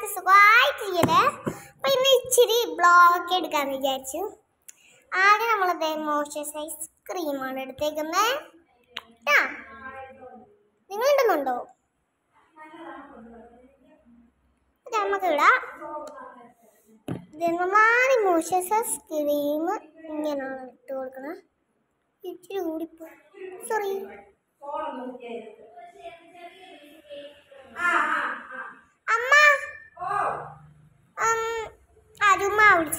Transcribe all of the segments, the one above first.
എല്ലാവർക്കും സുഖമായിട്ടില്ലേ? അപ്പൊ ഇന്ന് ഇച്ചിരി ബ്ലോഗ് എടുക്കാന്ന് വിചാരിച്ചു. ആദ്യം നമ്മളത് മോയ്സ്ചറൈസ് ക്രീമാണ് എടുത്തേക്കുന്നത്. നിങ്ങൾ ഇടുന്നുണ്ടോ? നമുക്ക് ഇടാം. മോയ്സ്ചറൈസ് ക്രീം ഇങ്ങനെയാണ് ഇട്ട് കൊടുക്കണം. ഇച്ചിരി കൂടിപ്പോ സോറി. അമ്മ അരുമ വിളിച്ച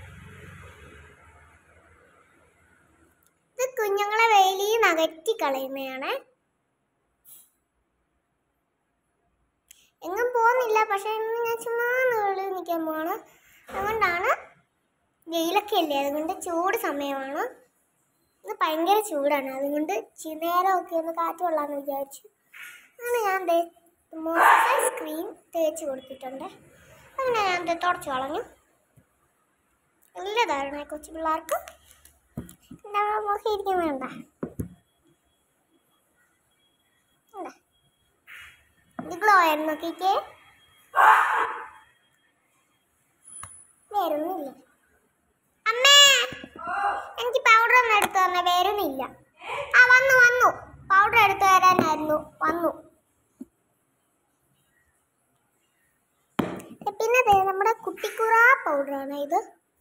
ഇത് കുഞ്ഞുങ്ങളെ വെയിലിൽ നിന്ന് അകറ്റി കളയുന്നതാണ്. എങ്ങും പോകുന്നില്ല, പക്ഷെ ഇന്ന് ഞാൻ ചുമ്മാ വെളിയിൽ നിൽക്കാൻ പോവാണ്. അതുകൊണ്ടാണ് വെയിലൊക്കെ അല്ലേ, അതുകൊണ്ട് ചൂട് സമയമാണ്. ഇന്ന് ഭയങ്കര ചൂടാണ്, അതുകൊണ്ട് നേരമൊക്കെ ഒന്ന് കാറ്റ് കൊള്ളാമെന്ന് വിചാരിച്ചു. അങ്ങനെ ഞാൻ മോയ്സ്ചറൈസ് ക്രീം തേച്ച് കൊടുത്തിട്ടുണ്ട്. അങ്ങനെ ഞാൻ തുടച്ച് കളഞ്ഞു. നല്ലതാണ് കൊച്ചു പിള്ളേർക്ക്. എന്താ നോക്കി ഇരിക്കുന്നുണ്ട? ഇത് ഗ്ലോ ആയിരുന്നു. നോക്കിക്കേ, വരുന്നില്ല. അമ്മേ, എനിക്ക് പൗഡർ ഒന്നും എടുത്തു തന്നെ. വരുന്നില്ല. വന്നു പൗഡർ എടുത്തു തരാനായിരുന്നു. വന്നു. പിന്നെ നമ്മുടെ കുട്ടിക്കുറ പൗഡറാണ് ഇത്.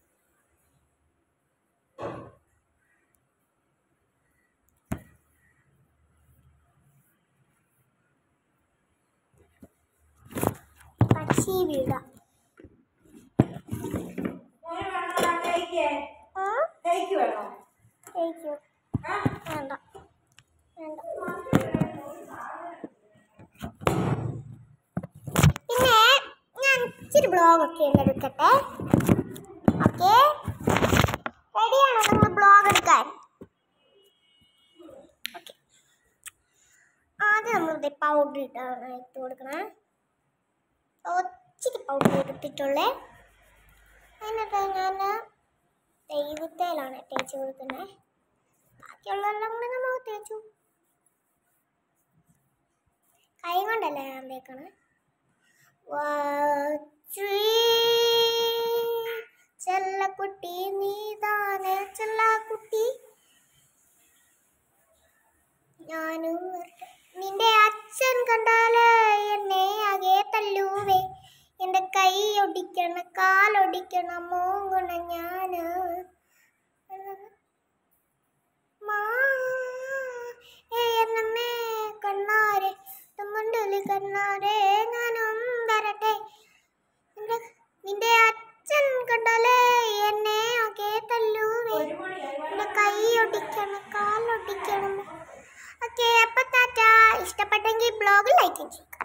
പച്ചി വീട വേണ്ട. പിന്നെ ഞാൻ ഇച്ചിരി ബ്ലോഗൊക്കെ എടുക്കട്ടെ. ഓക്കെ, റെഡിയാണോ നിങ്ങൾ ബ്ലോഗ് എടുക്കാൻ? ഓക്കെ, ആദ്യം നമ്മൾ പൗഡർ ഇട്ട് കൊടുക്കണേ. ഒത്തിരി പൗഡർ എടുത്തിട്ടുള്ളേ. എന്നിട്ട് ഞാൻ ദൈവത്തേലാണ് തേച്ച് കൊടുക്കുന്നത്. ബാക്കിയുള്ളതെല്ലാം കൂടി നമ്മൾ തേച്ചു. കൈ കൊണ്ടല്ലേ ഞാൻ തേക്കണേ. ചെല്ലക്കുട്ടി നീതാനെ ചെല്ലക്കുട്ടി, ഞാനും നിന്റെ അച്ഛൻ കണ്ടാല് എന്നെ ആകെ തല്ലൂവേ. എന്റെ കൈ ഒടിക്കണ കാലൊടിക്കണ മോങ്ങണ ഞാന്. എന്നമ്മേ കണ്ണാരെ മുണ്ടലി കണ്ണാരെ ഞാനും തരട്ടെ. നിന്റെ അച്ഛൻ കണ്ടാലേ എന്നെ ആകെ തല്ലൂവേ. എന്റെ കൈ ഒടിക്കണം കാലൊടിക്കണം. ഓക്കെ, അപ്പൊ ടാറ്റാ. ഇഷ്ടപ്പെട്ടെങ്കിൽ ബ്ലോഗ് ലൈക്ക് ചെയ്യുക.